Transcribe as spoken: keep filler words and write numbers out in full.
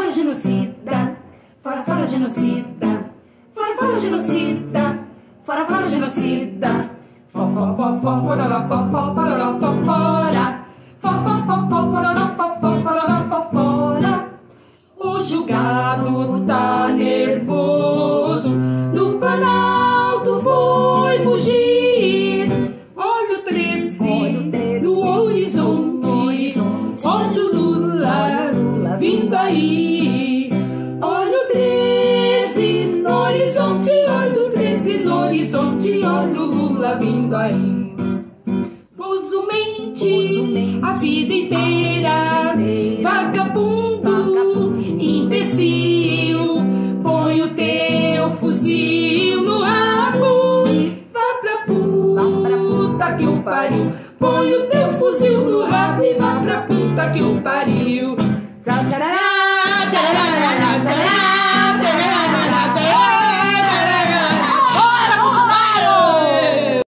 fora genocida, fora, fora genocida, fora, fora genocida, fora, fora genocida, fora, fora, fora, fora, fora, fora, fora, fora, fora, fora, fora. Hoje o gado tá nervoso, no Planalto foi mugir. Olha o treze no horizonte, olha o Lula vindo aí. Olha o treze no horizonte, olha o treze no horizonte, olha o Lula vindo aí. Bozo mente a vida inteira, vagabundo, imbecil. Põe o teu fuzil no rabo, vá pra puta que o pariu. Põe o teu fuzil no rabo e vá pra puta que o pariu. Tchau, tcharará, tcharará, tcharará.